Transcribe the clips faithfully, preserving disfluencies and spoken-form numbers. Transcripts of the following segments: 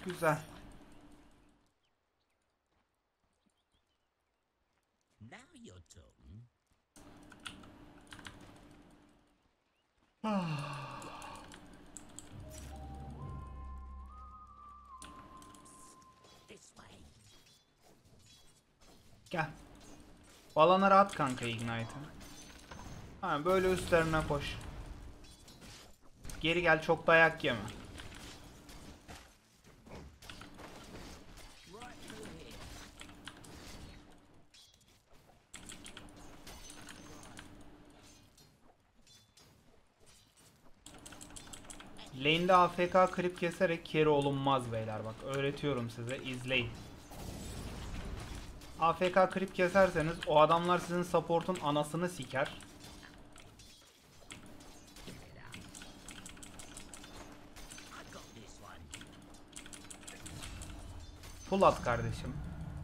Güzel. Gel. Balana at kanka Ignite'ı. Ha, böyle üstlerine koş. Geri gel, çok dayak yeme. Lane'de A F K creep keserek carry olunmaz beyler, bak öğretiyorum size, izleyin. A F K creep keserseniz o adamlar sizin support'un anasını siker. Full at kardeşim.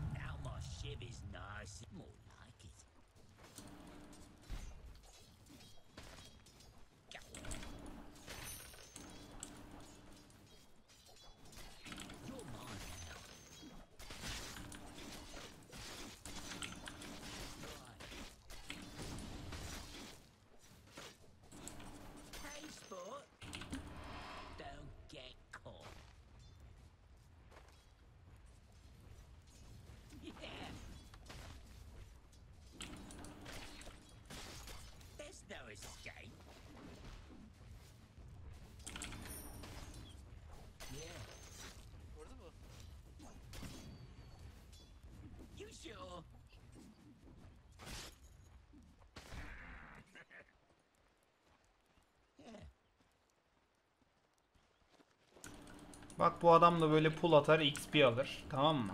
Bak bu adam da böyle pull atar, X P alır, tamam mı?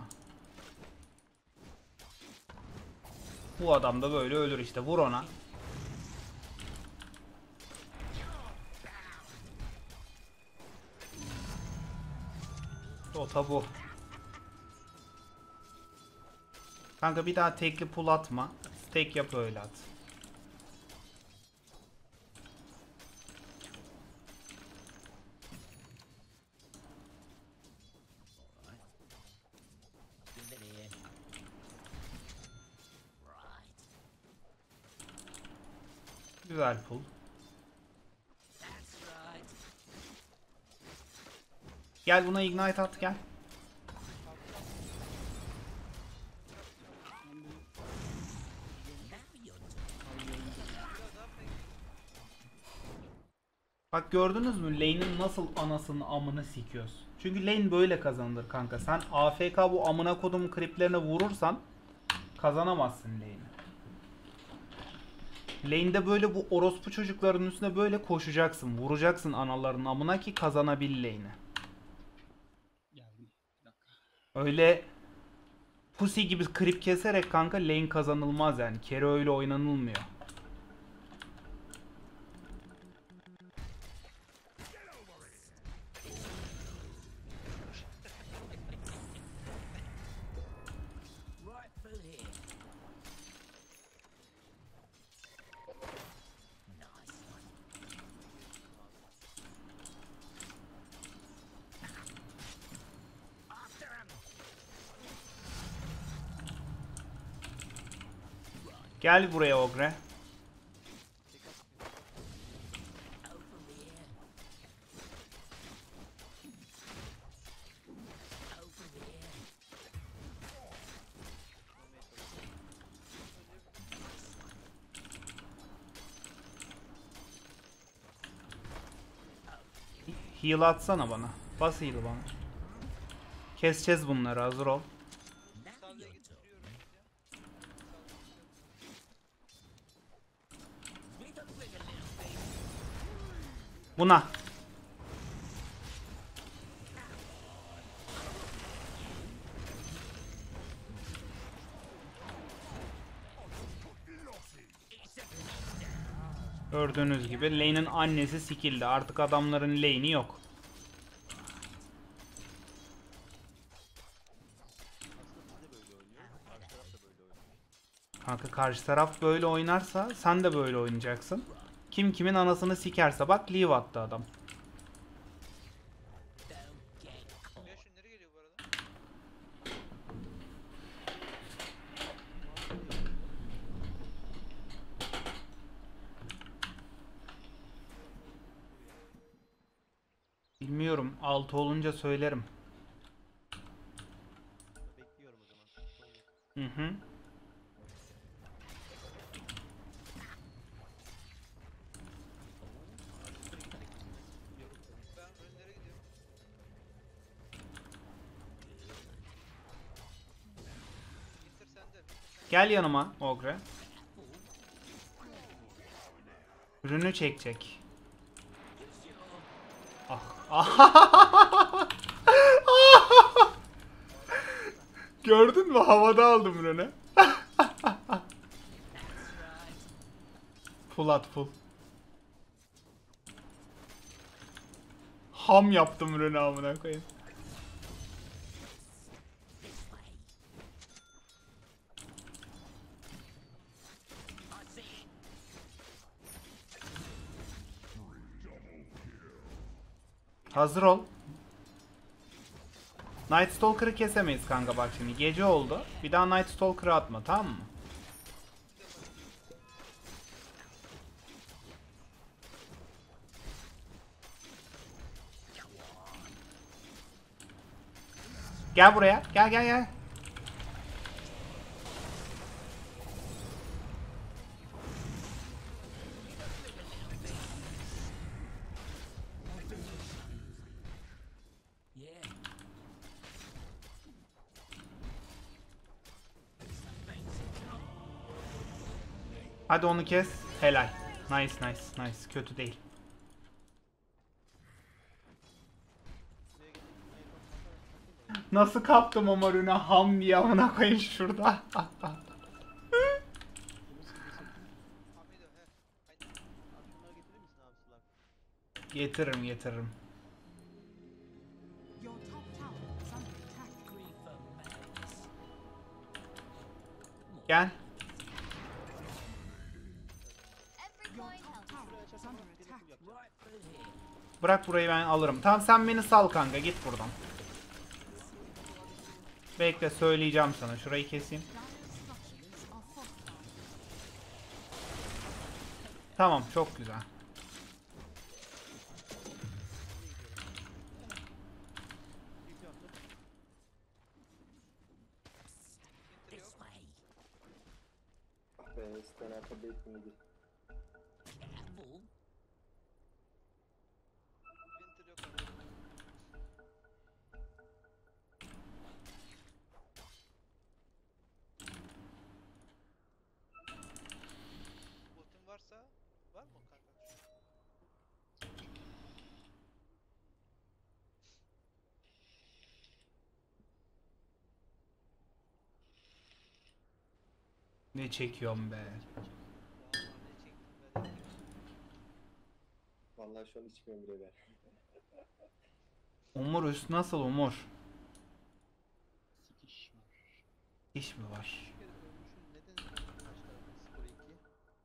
Bu adam da böyle ölür işte, vur ona. Dota bu. Kanka bir daha tekli pull atma. Stack yap, öyle at. Güzel pull. Gel buna ignite at, gel. Bak gördünüz mü lane'in nasıl anasını amını sikiyoruz. Çünkü lane böyle kazanılır kanka. Sen A F K bu amına kodum creeplerine vurursan kazanamazsın lane'i. Lane'de böyle bu orospu çocukların üstüne böyle koşacaksın. Vuracaksın analarının amına ki kazanabil lane'i. Öyle pussy gibi creep keserek kanka lane kazanılmaz yani. Kere öyle oynanılmıyor. Gel buraya Ogre. Heal atsana bana. Bas heal bana. Keseceğiz bunları, hazır ol. Buna. Gördüğünüz gibi lane'in annesi sikildi. Artık adamların lane'i yok. Kanka karşı taraf böyle oynarsa sen de böyle oynayacaksın. Kim kimin anasını sikerse, bak leave attı adam. Bilmiyorum. altı olunca söylerim. Bekliyorum o zaman. Hı hı. Ben önlere gidiyorum. Bitir sen de. Gel yanıma Ogre. Ürünü çekecek. Ah. Gördün mü? Havada aldım ürünü. Full at full. Ham yaptım ürünü amına koyayım. Hazır ol. Night Stalker'ı kesemeyiz kanka bak şimdi. Gece oldu. Bir daha Night Stalker'ı atma, tamam mı? Gel buraya. Gel gel gel. Hadi onu kes. Helal. Nice nice nice. Kötü değil. Nasıl kaptım o marine ham diye amına koyayım şurada. Hamido he. Aynen. Abi şunları getirir misin abi sular? Getiririm getiririm. Your top tower is under attack. Gel. Your top tower is under attack. Bırak burayı, ben alırım. Tamam sen beni sal kanka, git buradan. Bekle, söyleyeceğim sana. Şurayı keseyim. Structures are fortified. Tamam, çok güzel. Ah be, isten arka bait'ini Winter yok abi. Ultim varsa var mı kanka? Ne çekiyorum be. Vallahi ne çektim ben. Vallahi şu an içmiyorum bile ben. Umur üst nasıl Umur? Sikiş var. İş mi var? Bir kere ölmüşüm. Neden başlar skor iki?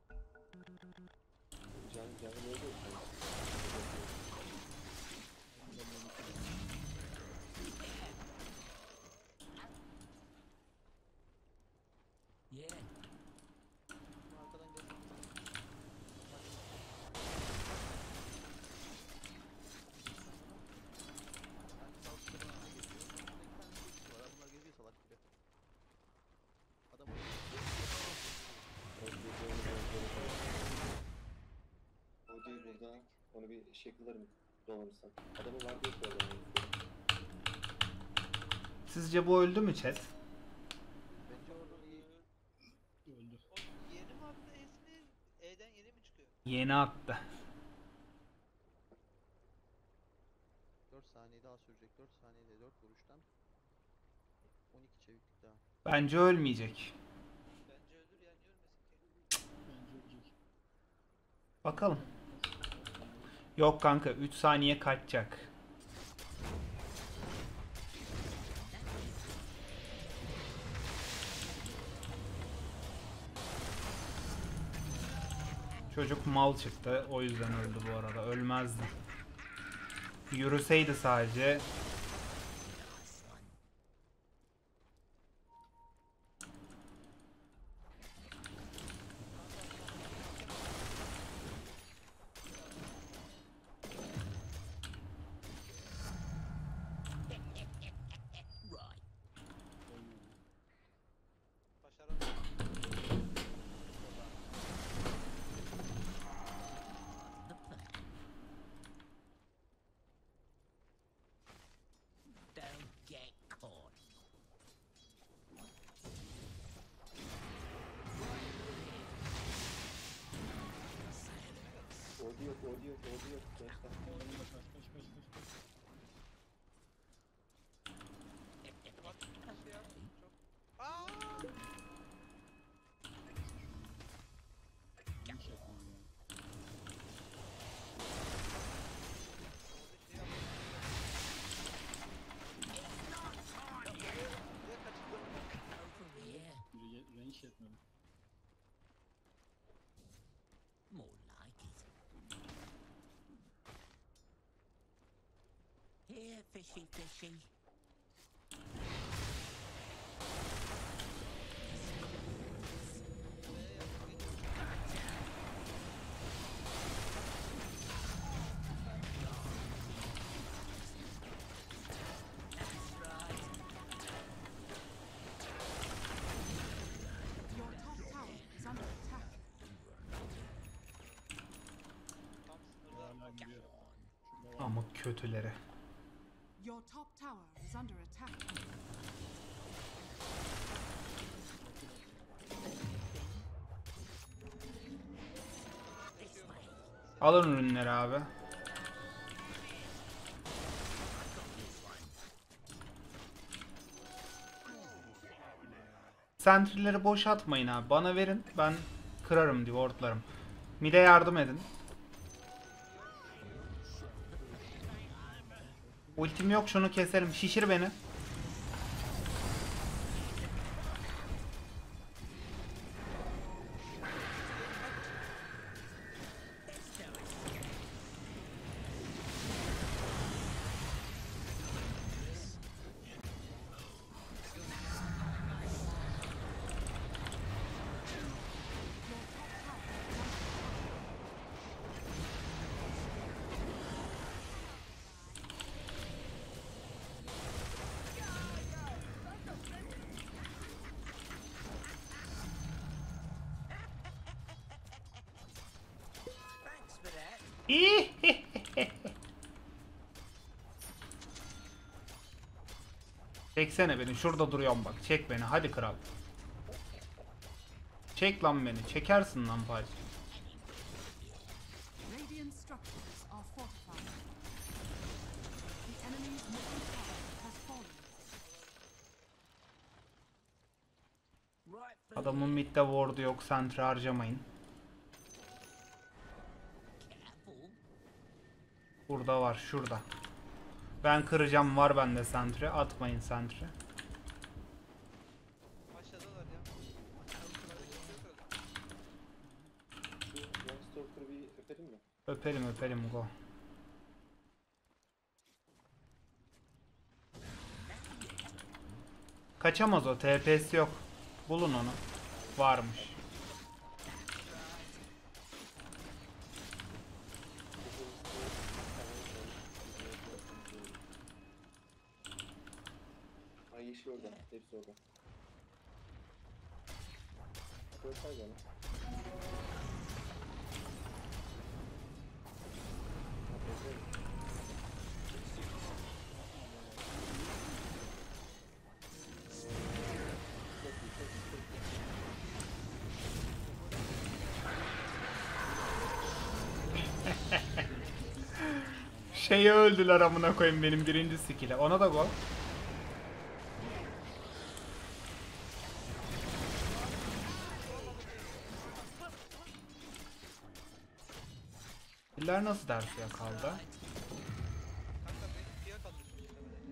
Can, canı ne oluyor? Arkadan geldim. Bunlar geziyor salak gibi. Adam O değil burada. Onu bir şekillerim dolanırsan. Adamı var diye söylüyorum. Sizce bu öldü mü chat? bence orada iyi. Öldü. O yeni mi attı E'sini? E'den yeni mi çıkıyor? Yeni attı. dört saniye daha sürecek. dört saniyede dört vuruştan on iki çeviklik daha. Bence ölmeyecek. Bence ölür yani ölmesin ki. Bakalım. Yok kanka, üç saniye kaçacak. Çocuk mal çıktı, o yüzden öldü bu arada. Ölmezdi. Yürüseydi sadece. Hadi yok gençler. Bak şey yap. Çok. Aa! Over here. Range yetmedi. More like it. Here, fishy, fishy. Your top tower is under attack. Tam sınırda. Hala gidiyor. Şurada var. Ama kötüleri. Your top tower is under attack. This way. Alın ürünleri abi. Sentry'leri boş atmayın abi. Bana verin. Ben kırarım diye wardlarım. Mid'e yardım edin. Ultim yok, şunu keselim. Şişir beni. Thanks for that. Çeksene beni. Şurada duruyorum bak. Çek beni. Hadi kral. Çek lan beni. Çekersin lan Paj. Radiant structures are fortified. The enemy's middle tower has fallen. Right for Adamın midde ward'u yok. Sentry harcamayın. careful. Burada var. Şurada. Ben kıracağım. Var bende sentry. Atmayın sentry. Aşağıdalar ya. Şu Landstalker'ı bir öpelim mi? Öpelim öpelim go. Kaçamaz o. T P'si yok. Bulun onu. Varmış. Ay yeşil orada. Hepsi orada. Koysay bana. Şeyi öldüler amına koyayım benim birinci skill'e. Ona da go. Skill'ler nasıl dersiye kaldı? Kanka beni suya kaldırmış muhtemelen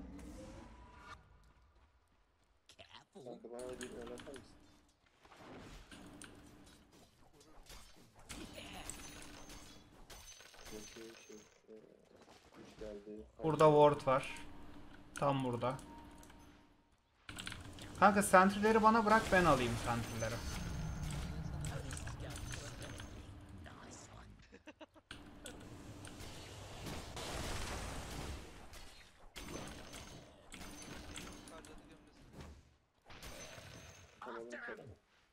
ya. Careful. Kanka bana bir oynatır mısın? Çünkü şey, e, güç geldi. Burada ward var. Tam burada. Kanka sentry'leri bana bırak, ben alayım sentry'leri. Nice one. Harcadı gömmesin. Tamam, tamam.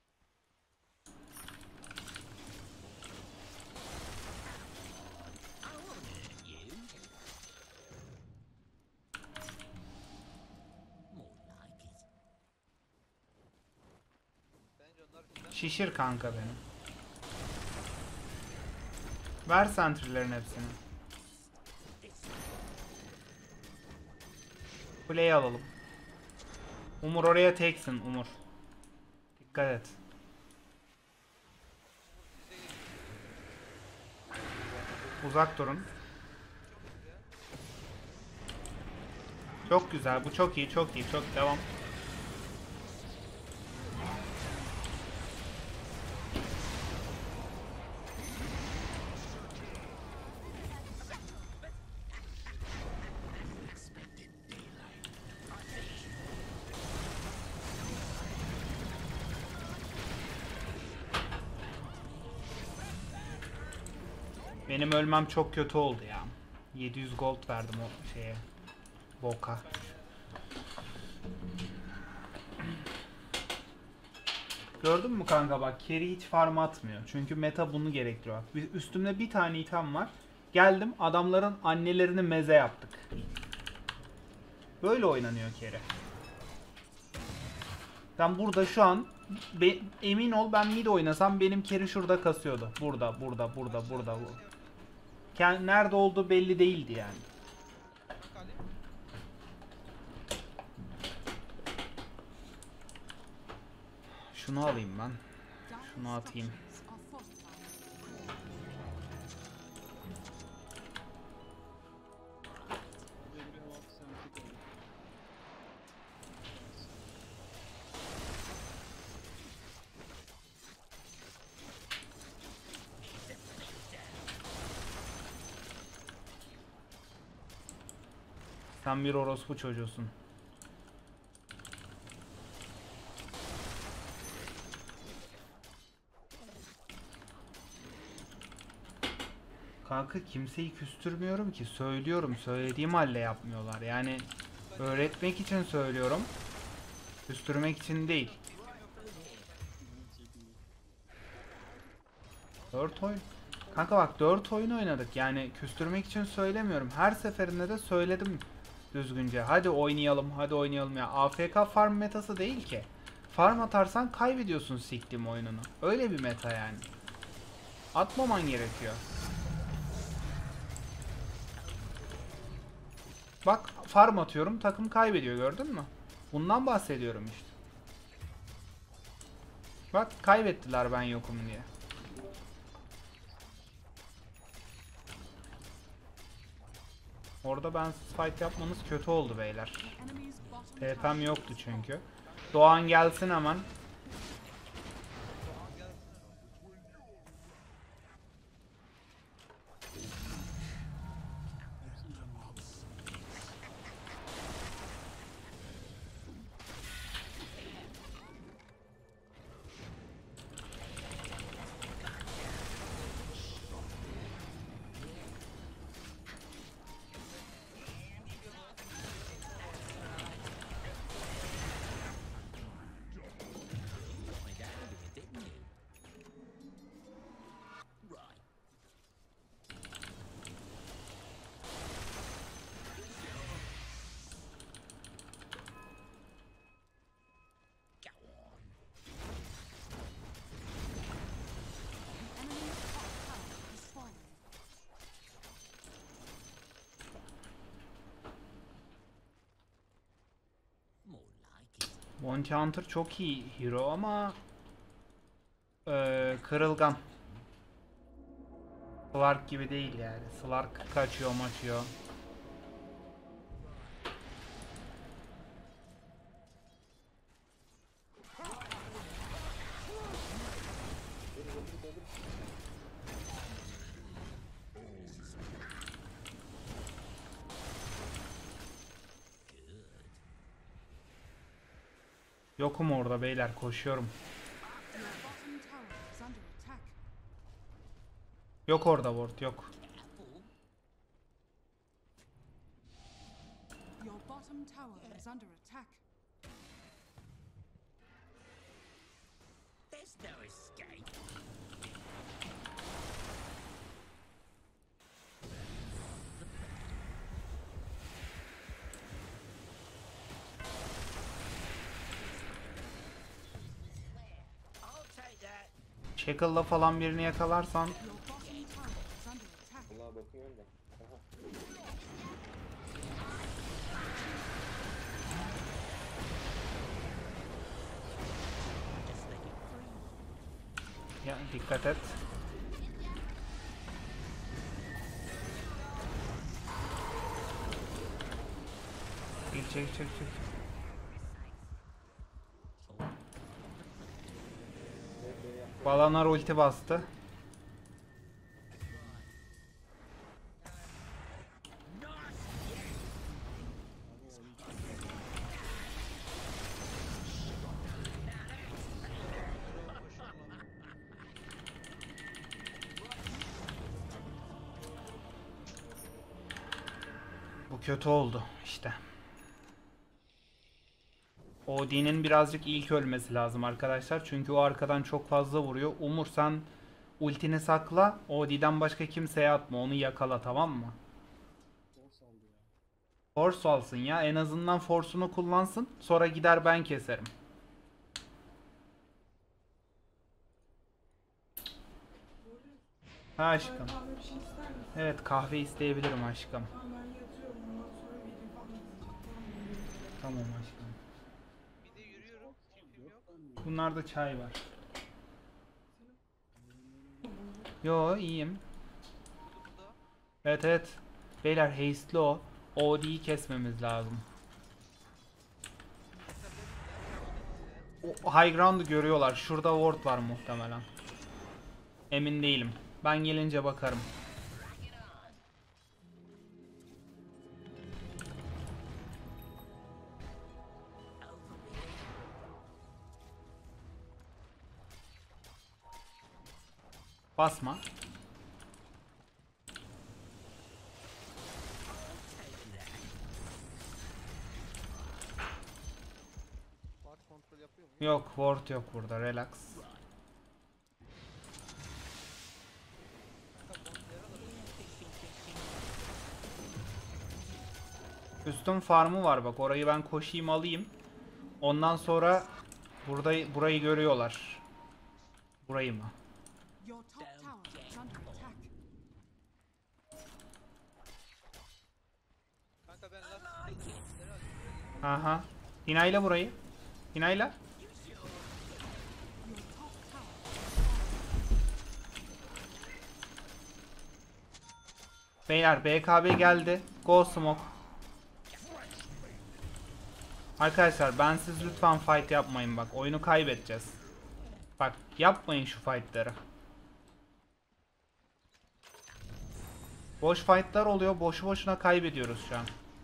You. More like it. Bence onlar bizden. Şişir kanka beni. Ver sentry'lerin hepsini. Kuleyi alalım. Umur oraya teksin Umur. Dikkat et. Uzak durun. Çok güzel. Bu çok iyi, çok iyi. Çok devam. Benim ölmem çok kötü oldu ya. yedi yüz gold verdim o şeye. Boka. Gördün mü kanka bak, carry hiç farm atmıyor. Çünkü meta bunu gerektiriyor. Üstümde bir tane item var. Geldim adamların annelerini meze yaptık. Böyle oynanıyor carry. Ben burada şu an be, emin ol ben mid oynasam benim carry şurada kasıyordu. Burada, burada, burada, burada. Bu. Nerede olduğu belli değildi yani. Şunu alayım ben. Şunu atayım. Sen bir orospu çocuğusun. Kanka kimseyi küstürmüyorum ki. Söylüyorum. Söylediğim halde yapmıyorlar. Yani öğretmek için söylüyorum. Küstürmek için değil. dört oyun. Kanka bak dört oyun oynadık. Yani küstürmek için söylemiyorum. Her seferinde de söyledim düzgünce. Hadi oynayalım. Hadi oynayalım ya. A F K farm metası değil ki. Farm atarsan kaybediyorsun siktim oyununu. Öyle bir meta yani. Atmaman gerekiyor. Bak farm atıyorum, takım kaybediyor, gördün mü? Bundan bahsediyorum işte. Bak kaybettiler ben yokum diye. Orada ben fight yapmanız kötü oldu beyler. T P'm yoktu çünkü. Doğan gelsin hemen. Bounty Hunter çok iyi hero ama ee, kırılgan. Slark gibi değil yani. Slark kaçıyor maçıyor. Yokum orada beyler, koşuyorum. Yok orada ward, yok. Your bottom tower is under attack. There's no escape. I'll take that. Shackle'la falan birini yakalarsan Your bottom tower is under attack. Allah'a bakıyorum da. Aha. Ya, dikkat et. Çek çek çek çek. Balanar ulti bastı. Bu kötü oldu işte. Odin'in birazcık ilk ölmesi lazım arkadaşlar. Çünkü o arkadan çok fazla vuruyor. Umur sen ultini sakla. Odin'den başka kimseye atma. Onu yakala, tamam mı? Force aldı ya. Force alsın ya. En azından force'unu kullansın. Sonra gider ben keserim. Ha aşkım. Kahve bir şey ister misin? Evet, kahve isteyebilirim aşkım. Tamam, ben yatıyorum. Ondan sonra video falan izleyeceğim. Tamam aşkım. Bir de yürüyorum. Tipim yok. Bunlarda çay var. Yo, iyiyim. Burada. Evet evet. Beyler haste'li o. O D'yi kesmemiz lazım. O high ground'u görüyorlar. Şurada ward var muhtemelen. Emin değilim. Ben gelince bakarım. Basma. Ward kontrol yapıyor mu? Yok, ward yok burada. Relax. Üstün farmı var bak. Orayı ben koşayım alayım. Ondan sonra burada burayı görüyorlar. Burayı mı? Your top tower is under attack. Kanka ben lastikleri açıyorum. Aha. Hinayla burayı. Hinayla. Your top tower. Beyler B K B geldi. Go smoke. Arkadaşlar ben siz lütfen fight yapmayın bak. Oyunu kaybedeceğiz. Bak yapmayın şu fightları. Boş fightlar oluyor. Boşu boşuna kaybediyoruz şu an.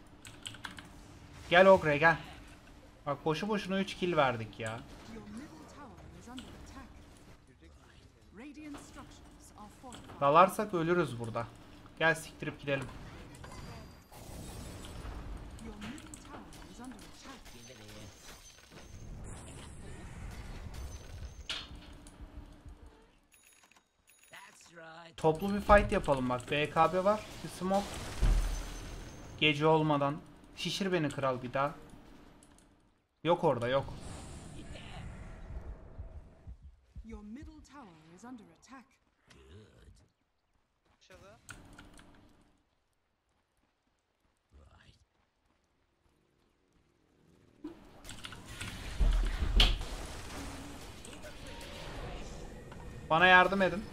Gel Ogre gel. Bak boşu boşuna üç kill verdik ya. Your middle tower is under attack. Radiant structures are fortified. Dalarsak ölürüz burada. Gel siktirip gidelim. Your middle tower is under attack. Toplu bir fight yapalım bak. B K B var. Bir smoke. Gece olmadan. Şişir beni kral bir daha. Yok orada yok. Your middle tower is under attack. Aşağıda. Bana yardım edin.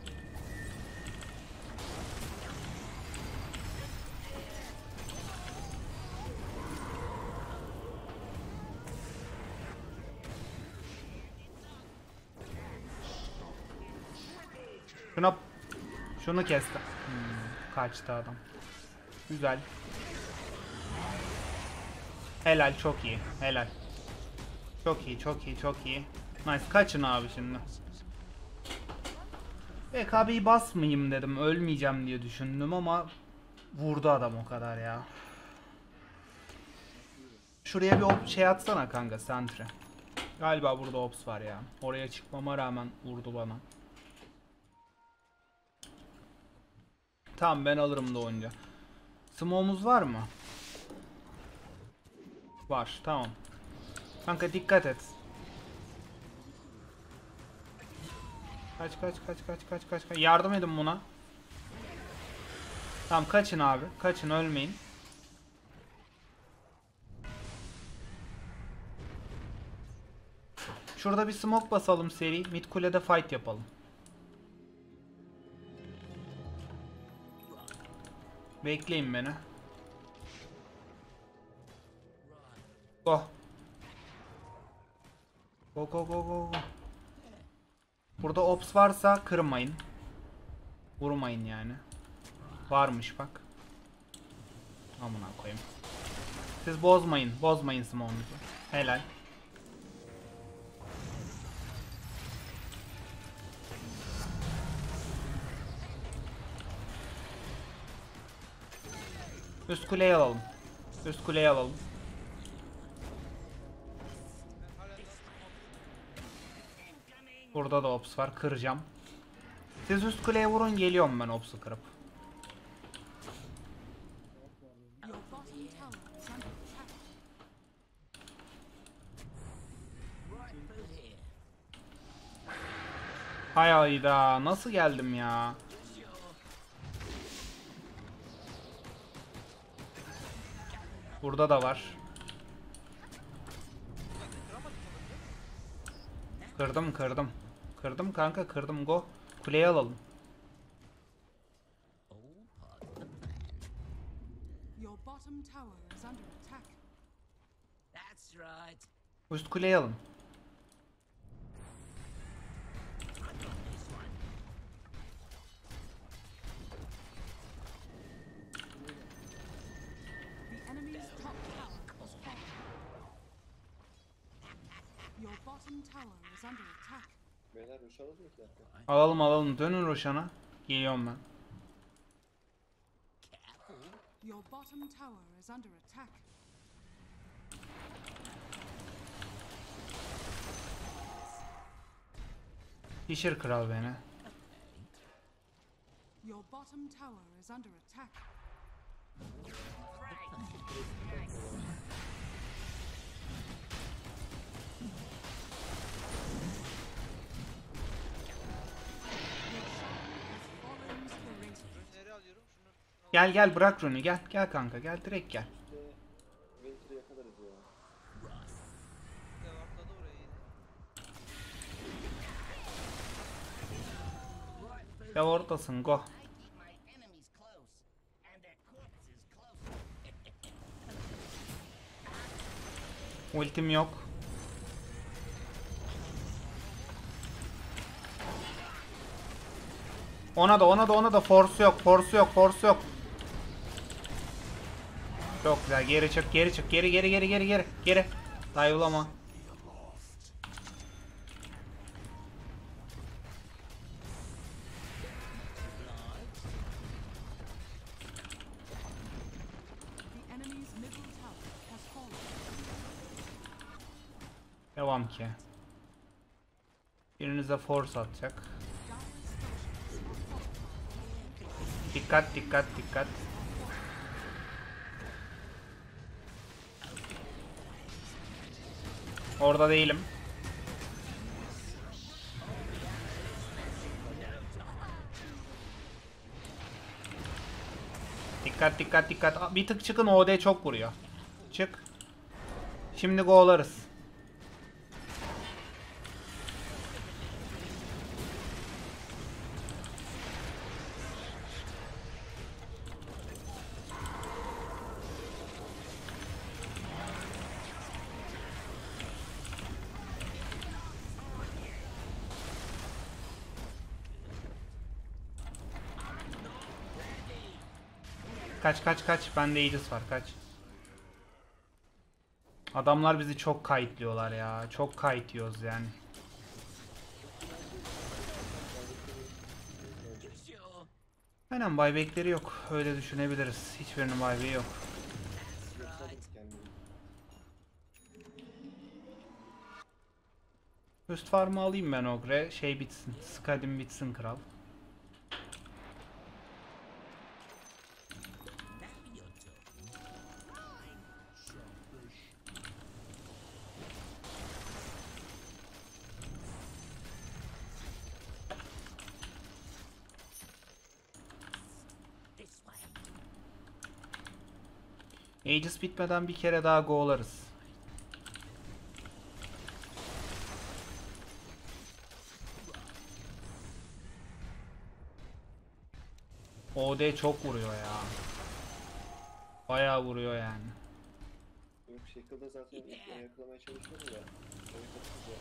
Şuna şunu kesti. Hmm, kaçtı adam. Güzel. Helal, çok iyi. Helal. Çok iyi, çok iyi, çok iyi. Nice. Kaçın abi şimdi. B K B'yi basmayayım dedim. Ölmeyeceğim diye düşündüm ama vurdu adam o kadar ya. Şuraya bir op şey atsana kanka, sentre. Galiba burada ops var ya. Oraya çıkmama rağmen vurdu bana. Tamam, ben alırım da oyunca. Smoke'umuz var mı? Var, tamam. Kanka dikkat et. Kaç kaç kaç kaç kaç kaç kaç. Yardım edin buna. Tamam, kaçın abi. Kaçın, ölmeyin. Şurada bir smoke basalım seri. Mid kulede fight yapalım. Bekleyin beni. Go. Go go go go go. Burada ops varsa kırmayın. Vurmayın yani. Varmış bak. Amına koyayım. Siz bozmayın. Bozmayın smoke'unuzu. Helal. Üst kuleyi alalım. Üst kuleyi alalım. Burada da ops var. Kıracağım. Siz üst kuleye vurun, geliyorum ben ops'u kırıp. Your bottom tower is under attack. Hay hayda, nasıl geldim ya? Burada da var. Kırdım kırdım. Kırdım kanka, kırdım, go. Kuleyi alalım. Your bottom tower is under attack. That's right. Üst kuleyi alın. The enemy's top tower has fallen. Your bottom tower is under attack. Beyler rush alalım mı iki dakika? Alalım alalım, dönün Roşan'a. Geliyorum ben. Your bottom tower is under attack. Pişir kral beni. Your bottom tower is under attack. Your shadow has fallen to the ring. Nereye alıyorum? Şunu, şunu Gel gel, bırak Run'u, gel. Gel kanka, gel direkt gel. İşte Winter'ı yakalarız ya. devamladı orayı. Ya oradasın, go. I keep my enemies close, and their corpses close. Ultim yok. Ona da ona da ona da force yok, force yok, force yok. Çok güzel, geri çık, geri çık, geri geri geri geri geri geri. Dive'lama. The enemy's middle tower has fallen. Devam ki. Birinize force atacak. Dire's structures are fortified. Dikkat dikkat dikkat. Orada değilim. Dikkat dikkat dikkat. Bir tık çıkın, O D çok vuruyor. Çık. Şimdi go'larız. Kaç kaç kaç. Bende Aegis var, kaç. Adamlar bizi çok kayıtlıyorlar ya. Çok kayıtlıyoruz yani. Sure. Aynen, buyback'leri yok. Öyle düşünebiliriz. Hiçbirinin buyback'i yok. Yoksaldık kendimizi. Üst farmı alayım ben Ogre. Şey bitsin. Skadim bitsin kral. Now you're talking. This way. Aegis bitmeden bir kere daha go'larız. O D çok vuruyor ya. Bayağı vuruyor yani. Yok Shackle'da zaten ilk ben yakalamaya çalışıyorum ya. Onu kapatınca.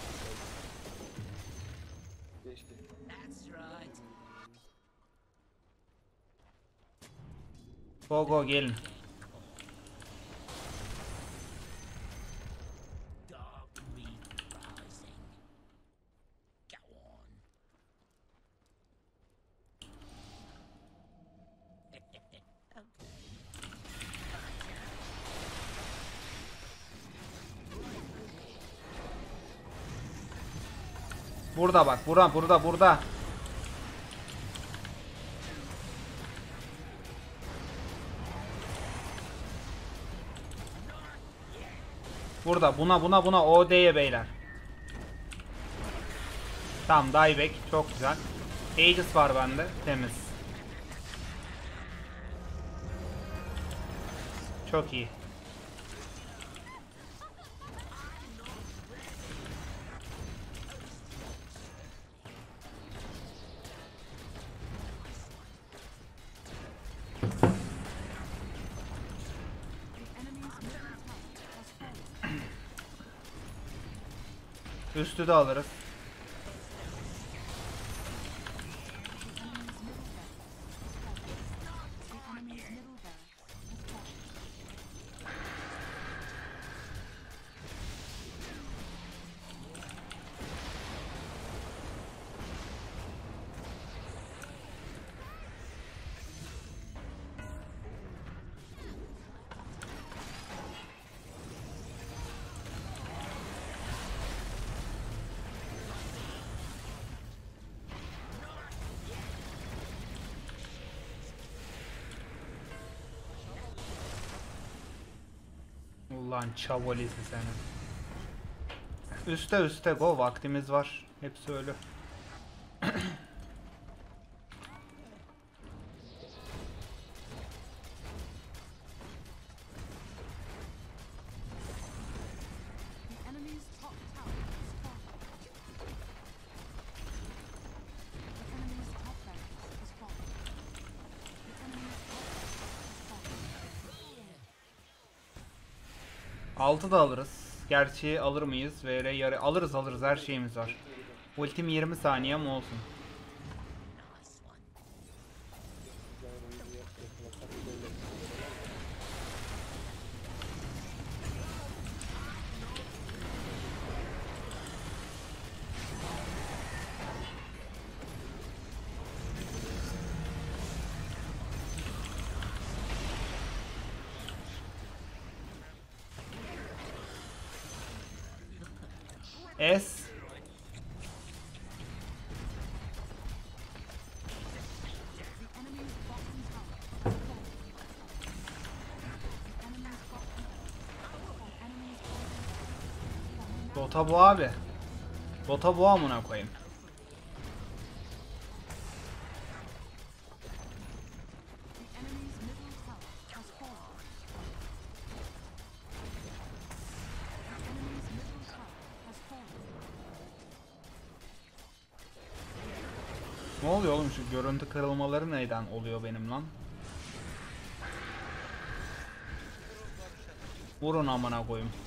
Geçti. That's right. Go go gelin. Dark Reef rising. Go on. Burada bak, burada burada burada. Burada buna buna buna O D'ye beyler. Tamam, dieback çok güzel. Aegis var bende, temiz. Çok iyi. Üstü de alırız. Ulan çavolisi seni. Üste üste go, vaktimiz var. Hepsi ölü. The enemy's top tower has fallen. The enemy's top barracks has fallen. The enemy's top barracks has fallen. altı da alırız. Gerçi alır mıyız? V R yarı alırız alırız, her şeyimiz var. Ultim yirmi saniye mi olsun? Nice one. Güzel oyuncu yakalasak bir böyle. S. The enemy's bottom tower has fallen. The enemy's bottom The enemy's bottom Dota bu abi. Dota bu amına koyayım. The enemy's middle tower has fallen. The enemy's middle tower has fallen. Ne oluyor oğlum, şu görüntü kırılmaları neyden oluyor benim lan? Vurun amına koyayım.